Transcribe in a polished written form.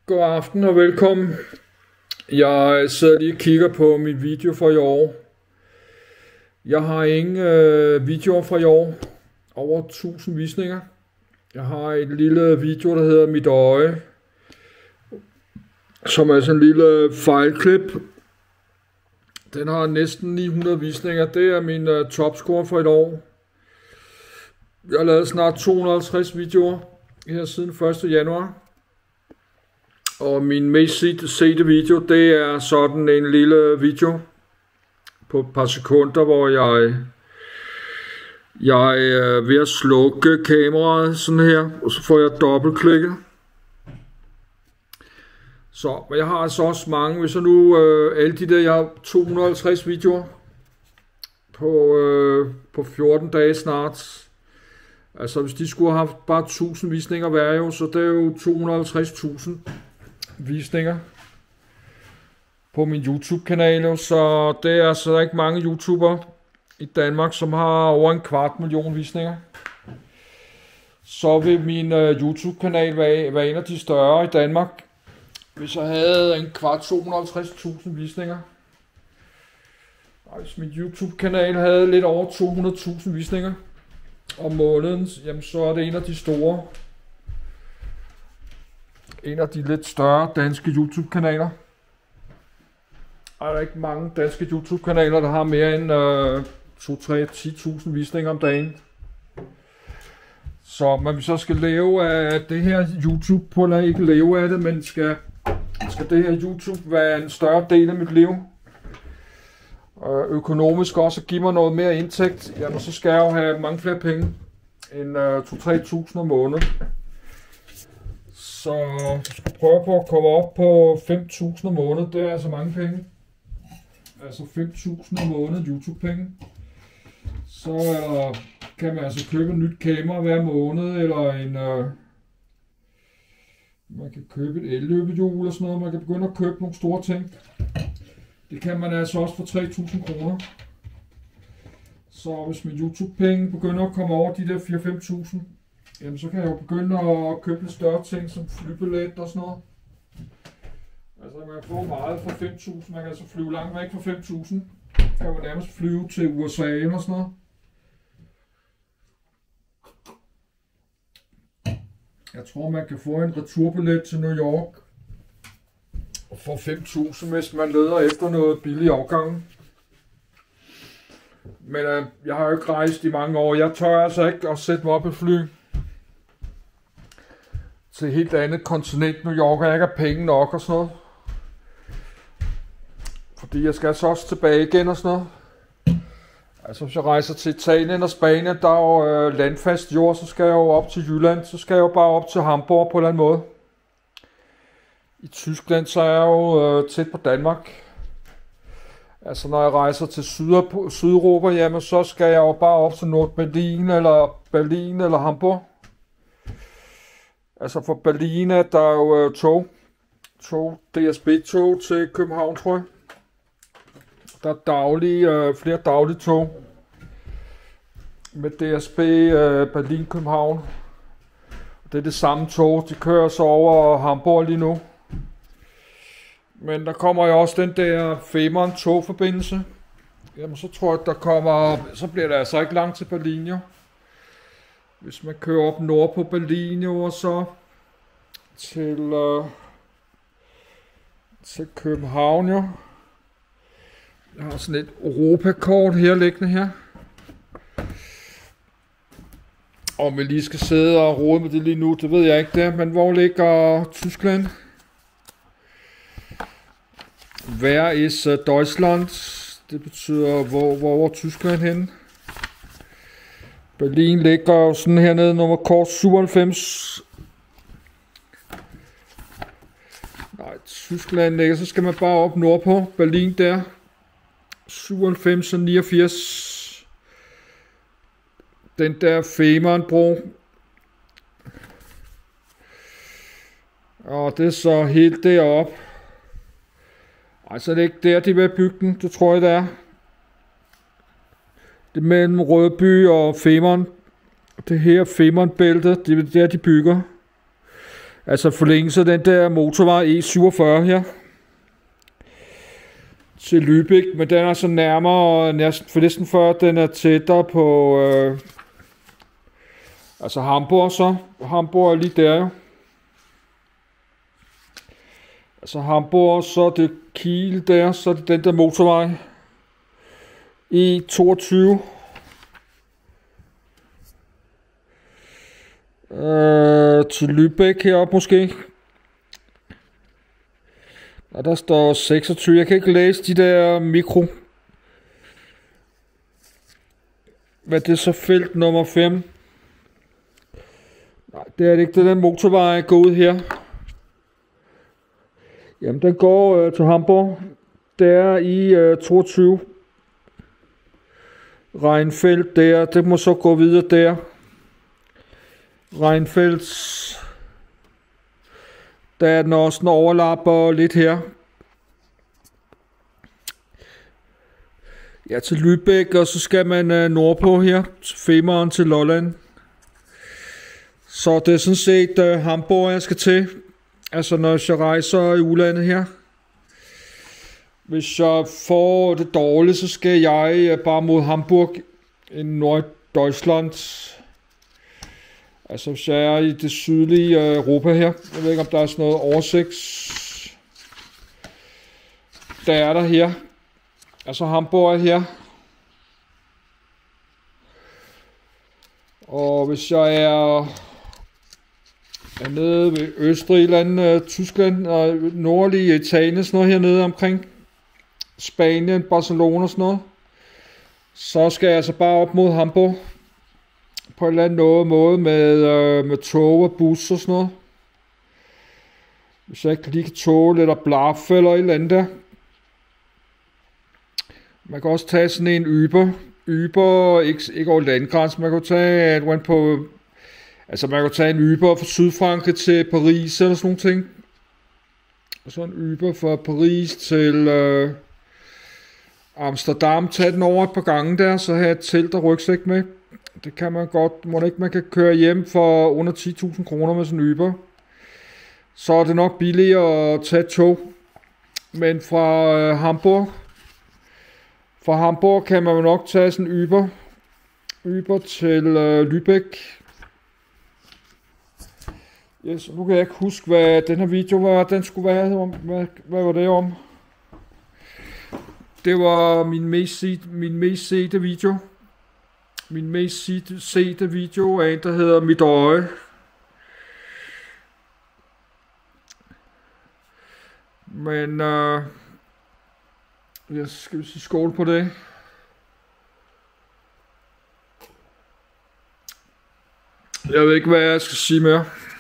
God aften og velkommen. Jeg sidder lige og kigger på min video for i år. Jeg har ingen videoer fra i år. Over 1000 visninger. Jeg har en lille video, der hedder Mit Øje, som er sådan en lille fejlklip. Den har næsten 900 visninger. Det er min topscore for et år. Jeg har lavet snart 250 videoer her siden 1. januar. Og min mest sete video, det er sådan en lille video på et par sekunder, hvor jeg er ved at slukke kameraet sådan her, og så får jeg dobbeltklikket. Så, men jeg har altså også mange, hvis jeg nu alle de der, jeg har 250 videoer på 14 dage snart. Altså hvis de skulle have haft bare 1000 visninger hver jo, så det er jo 250.000 visninger på min YouTube-kanal, så det er altså ikke mange YouTubere i Danmark, som har over 250.000 visninger. Så vil min YouTube-kanal være en af de større i Danmark, hvis jeg havde 250.000 visninger. Og hvis min YouTube-kanal havde lidt over 200.000 visninger om måneden, jamen så er det en af de store. En af de lidt større danske YouTube-kanaler. Der er ikke mange danske YouTube-kanaler, der har mere end 2-3-10.000 visninger om dagen. Så man så skal leve af det her YouTube, eller ikke leve af det, men skal det her YouTube være en større del af mit liv, økonomisk også give mig noget mere indtægt, jamen så skal jeg jo have mange flere penge end 2-3.000 om måneden. Så jeg skal prøve på at komme op på 5.000 om måneden. Det er altså mange penge. Altså 5.000 om måneden YouTube-penge. Så kan man altså købe et nyt kamera hver måned, eller man kan købe et elløbehjul og sådan noget. Man kan begynde at købe nogle store ting. Det kan man altså også for 3.000 kroner. Så hvis min YouTube-penge begynder at komme over de der 4-5.000, jamen så kan jeg jo begynde at købe lidt større ting som flybillet og sådan noget. Altså man kan få meget for 5.000, man kan altså flyve langt væk for 5.000. Kan jo nærmest flyve til USA og sådan noget. Jeg tror man kan få en returbillet til New York for 5.000, hvis man leder efter noget billig afgang. Men jeg har jo ikke rejst i mange år. Jeg tør altså ikke at sætte mig op i fly til et helt andet kontinent, New York, og jeg ikke har penge nok og sådan noget. Fordi jeg skal så også tilbage igen og sådan noget. Altså hvis jeg rejser til Italien og Spanien, der er jo landfast jord, så skal jeg jo op til Jylland, så skal jeg jo bare op til Hamburg på en eller anden måde. I Tyskland, så er jeg jo tæt på Danmark. Altså når jeg rejser til Sydeuropa, jamen så skal jeg jo bare op til Nord-Berlin eller Hamburg. Altså for Berlin er der jo tog DSB-tog til København, tror jeg. Der er flere daglige tog med DSB Berlin-København. Det er det samme tog, de kører så over Hamburg lige nu. Men der kommer jo også den der Fehmarn togforbindelse. Jamen så tror jeg, så bliver det altså ikke langt til Berlin jo. Hvis man kører op nord på Berlin jo, og så til København jo. Jeg har sådan et Europakort her liggende her. Om vi lige skal sidde og rode med det lige nu, det ved jeg ikke der. Men hvor ligger Tyskland? Where is Deutschland? Det betyder, hvor er Tyskland henne? Berlin ligger jo sådan hernede, nummer kort 97. Nej, Tyskland ligger, så skal man bare op nordpå. Berlin der. 97 og 89. Den der Fehmarnbro. Og det er så helt deroppe. Ej, så er det ikke der, de vil bygge den. Det tror jeg, det er. Det er mellem Rødby og Fehmarn. Det her Fehmarnbælte, det er der, de bygger. Altså forlængelse af den der motorvej E47 her til Lübeck, men den er så nærmere, næsten før den er tættere på altså Hamburg så. Hamburg er lige der jo. Altså Hamburg, så er det Kiel der, så er det den der motorvej E22. Til Lübeck heroppe måske. Og der står 26. Jeg kan ikke læse de der mikro. Hvad det er så felt nummer 5? Nej, det er det ikke. Det er den motorvej går ud her. Jamen, den går til Hamburg. Der i 22. Rheinfeldt der. Det må så gå videre der. Rheinfeldt. Der er den også, den overlapper lidt her. Ja, til Lübeck, og så skal man nordpå her. Femern til Lolland. Så det er sådan set Hamburg, jeg skal til. Altså når jeg rejser i udlandet her. Hvis jeg får det dårligt, så skal jeg bare mod Hamburg i Norddeutschland. Altså hvis jeg er i det sydlige Europa her. Jeg ved ikke om der er sådan noget oversigt. Der er der her. Altså Hamburg er her. Og hvis jeg er nede ved Østrig, Tyskland og nordlige Italien, sådan noget hernede omkring Spanien, Barcelona og sådan noget, så skal jeg altså bare op mod Hamburg på en eller anden måde med tog og bus og sådan noget. Hvis jeg ikke lige kan tåle eller blaf eller et eller andet der. Man kan også tage sådan en Uber, ikke over landgrænsen, man kan tage man kan tage en Uber fra Sydfrankrig til Paris eller sådan nogle ting. Og så en Uber fra Paris til Amsterdam. Tag den over et par gange der, så have et telt og rygsæk med. Det kan man godt. Må ikke man kan køre hjem for under 10.000 kroner med sådan en Uber. Så er det nok billigere at tage tog. Men fra Hamburg kan man nok tage sådan en Uber til Lübeck. Yes, nu kan jeg ikke huske, hvad den her video var. Den skulle være om. Hvad var det om? Det var min mest sete video. Min mest sete video er en, der hedder Mit Øje. Men jeg skal sige skål på det. Jeg ved ikke, hvad jeg skal sige mere.